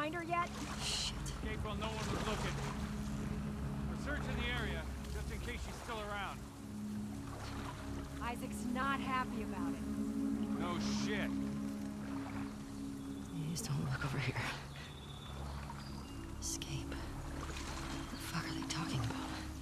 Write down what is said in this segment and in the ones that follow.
find her yet? Shit. Escape while no one was looking. We're searching the area, just in case she's still around. Isaac's not happy about it. No shit. Please don't look over here. Escape. What the fuck are they talking about?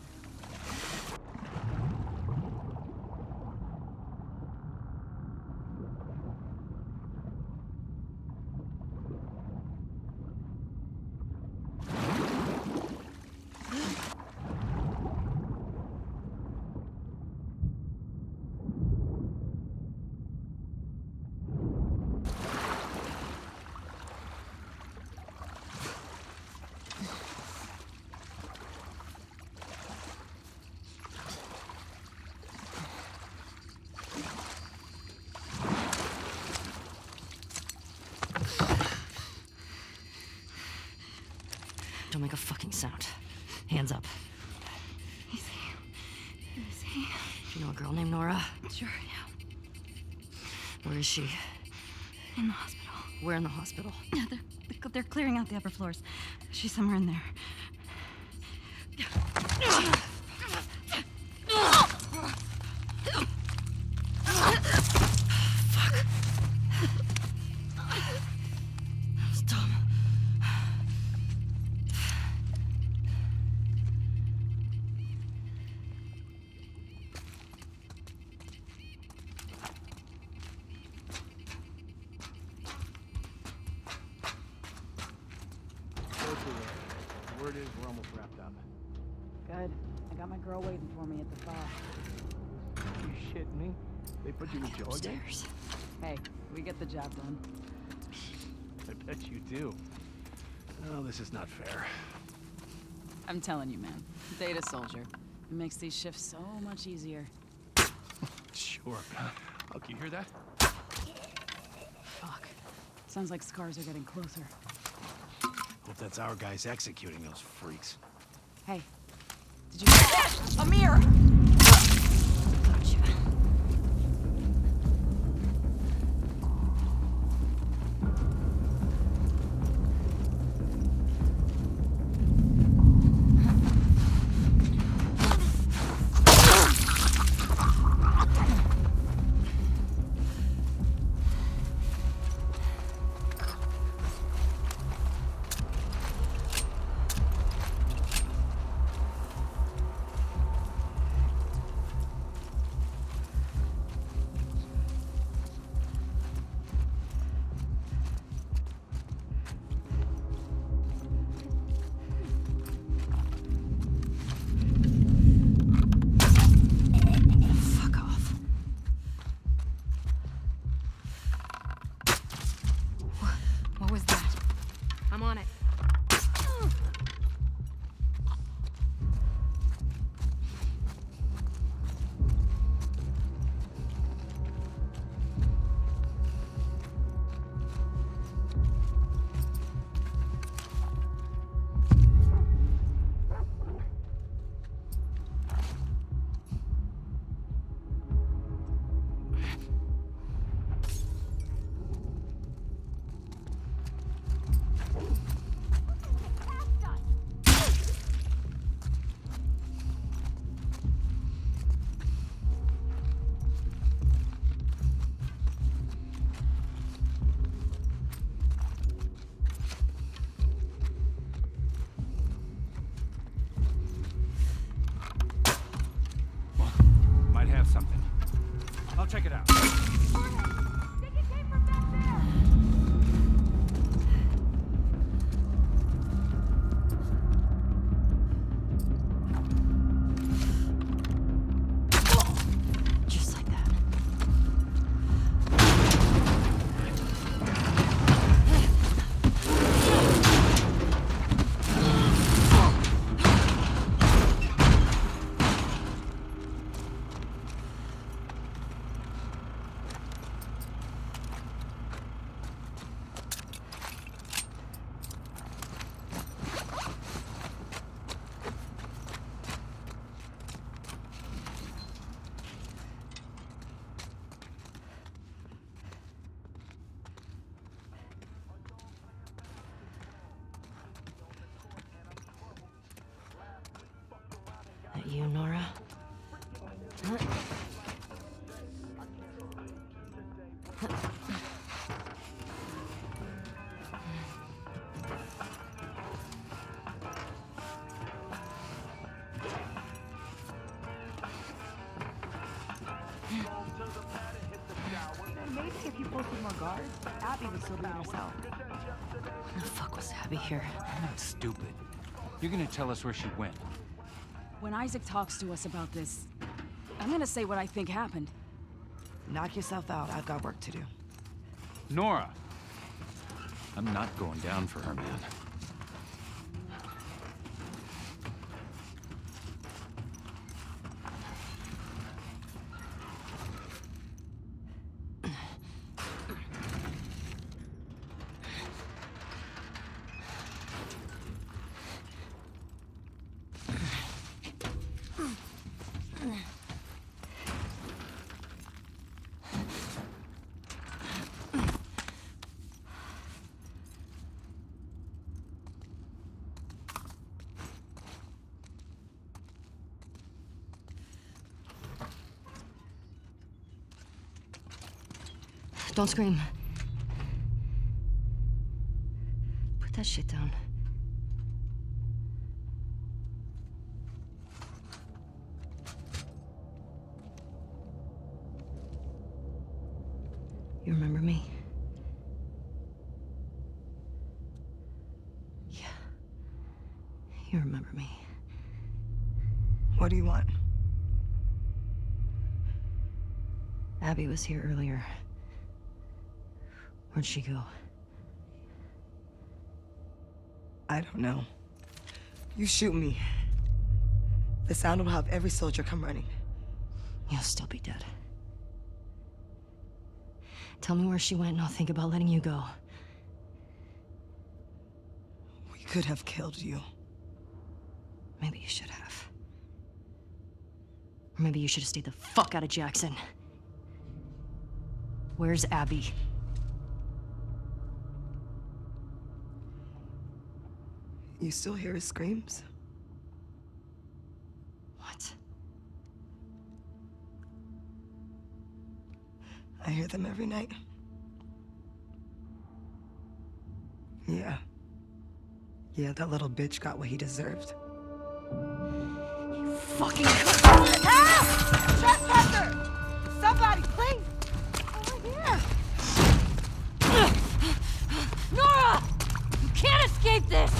Don't make a fucking sound. Hands up. Easy. Easy. Do you know a girl named Nora? Sure, yeah. Where is she? In the hospital. Where in the hospital? Yeah, they're clearing out the upper floors. She's somewhere in there. Fuck. That was dumb. The word is we're almost wrapped up. Good. I got my girl waiting for me at the spa. You shitting me? They put you in jail again? Upstairs. Hey, we get the job done. I bet you do. Oh, this is not fair. I'm telling you, man. Data soldier. It makes these shifts so much easier. Sure. Look, you hear that? Fuck. Sounds like scars are getting closer. Hope that's our guys executing those freaks. Hey, did you... Amir! Gotcha. What was that? I'm on it. Might have something. I'll check it out. Think it came from back there! Just like that. you, Nora? Maybe if you posted more guards, Abby would still be in her cell. The fuck was Abby here? I'm not stupid. You're gonna tell us where she went. When Isaac talks to us about this, I'm gonna say what I think happened. Knock yourself out. I've got work to do. Nora! I'm not going down for her, man. Don't scream. Put that shit down. You remember me? Yeah. You remember me. What do you want? Abby was here earlier. Where'd she go? I don't know. You shoot me. The sound will have every soldier come running. You'll still be dead. Tell me where she went and I'll think about letting you go. We could have killed you. Maybe you should have. Or maybe you should have stayed the fuck out of Jackson. Where's Abby? You still hear his screams? What? I hear them every night. Yeah. Yeah, that little bitch got what he deserved. You fucking Help! Trespasser! Somebody, please! Over here! Nora! You can't escape this!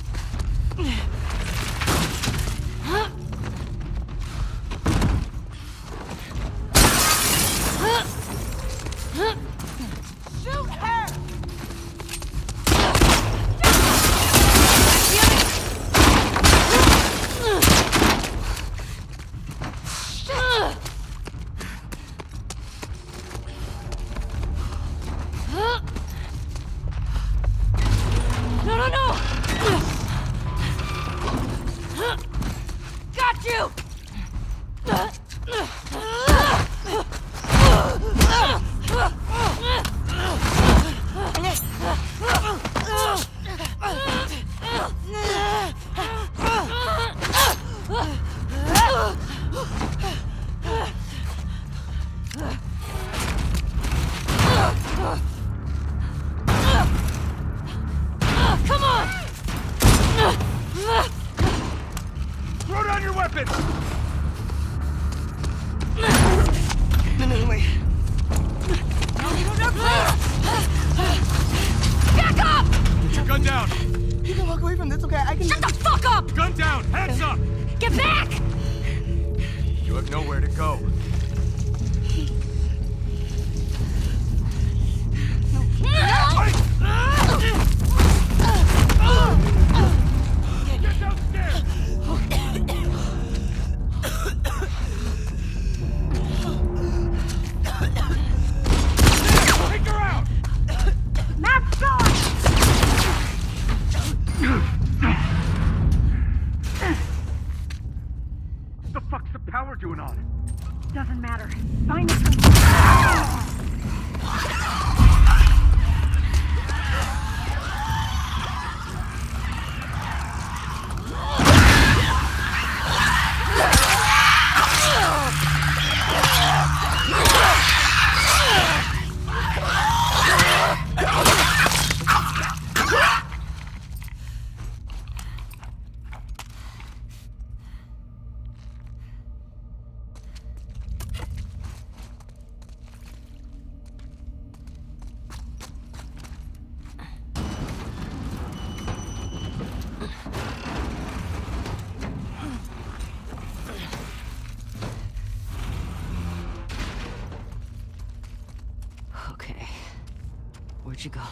Shoot her! No, no, no! Got you! Come on! Throw down your weapon! No, wait. No, please! Back up! Put your gun down! You can walk away from this, okay? I can... Shut the fuck up! Gun down! Hands up! Get back! You have nowhere to go. Get downstairs! Take her out! Mask on! What the fuck's the power doing on it? Doesn't matter. Find it. let you go.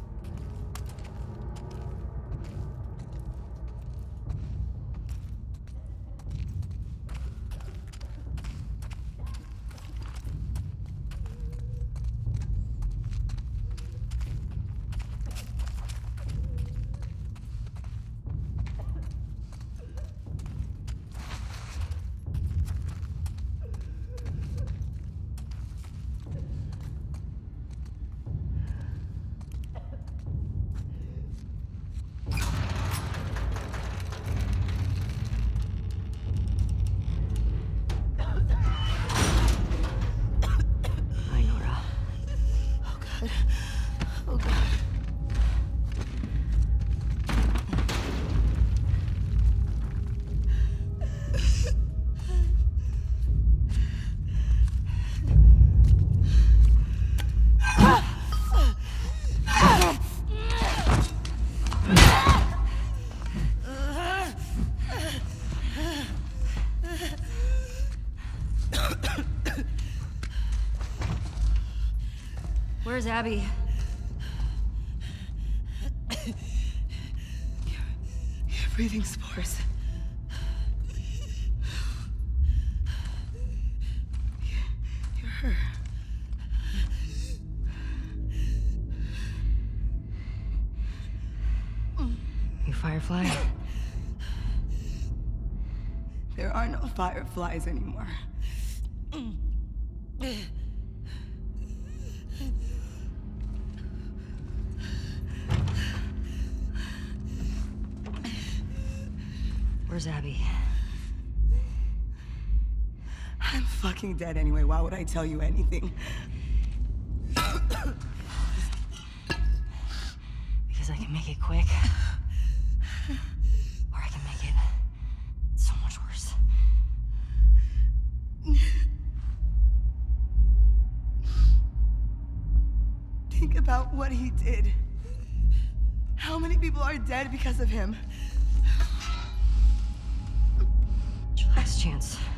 Oh, God. Where's Abby? You're breathing spores. You're her. You Firefly? There are no fireflies anymore. Where's Abby? I'm fucking dead anyway. Why would I tell you anything? Because I can make it quick. Or I can make it so much worse. Think about what he did. How many people are dead because of him? It's your last chance.